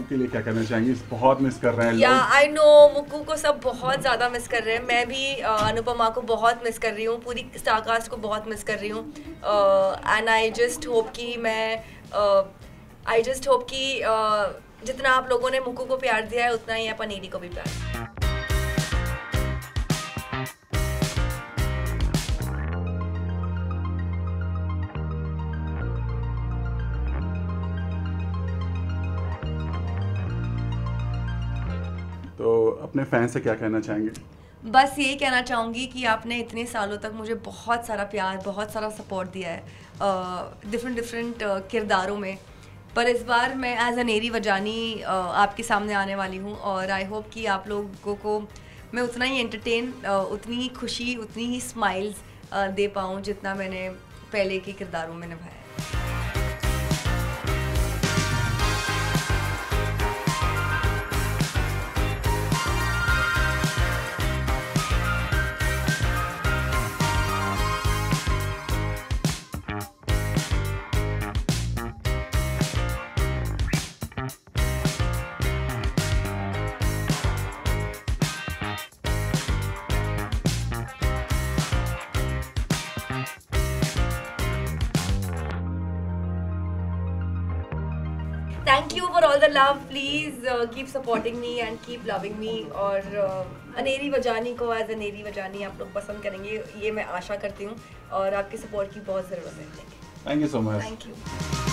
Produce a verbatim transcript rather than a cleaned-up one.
के लिए क्या कहना चाहेंगे? बहुत मिस कर रहे हैं या लोग। आई नो मुक्कू को सब बहुत ज़्यादा मिस कर रहे हैं। मैं भी uh, अनुपमा को बहुत मिस कर रही हूँ, पूरी स्टारकास्ट को बहुत मिस कर रही हूँ। एंड आई जस्ट होप कि मैं आई जस्ट होप कि uh, जितना आप लोगों ने मुक्कू को प्यार दिया है उतना ही आप अनेरी को भी प्यार। तो अपने फैंस से क्या कहना चाहेंगे? बस यही कहना चाहूँगी कि आपने इतने सालों तक मुझे बहुत सारा प्यार, बहुत सारा सपोर्ट दिया है डिफरेंट डिफरेंट किरदारों में, पर इस बार मैं एज अनेरी वजानी uh, आपके सामने आने वाली हूँ और आई होप कि आप लोगों को मैं उतना ही एंटरटेन, uh, उतनी ही खुशी, उतनी ही स्माइल्स uh, दे पाऊँ जितना मैंने पहले के किरदारों में निभाया। Thank you for all the love. Please uh, keep supporting me and keep loving me. और uh, अनेरी वजानी को एज अनेरी वजानी आप लोग पसंद करेंगे, ये मैं आशा करती हूँ और आपके सपोर्ट की बहुत ज़रूरत है। Thank you so much. Thank you.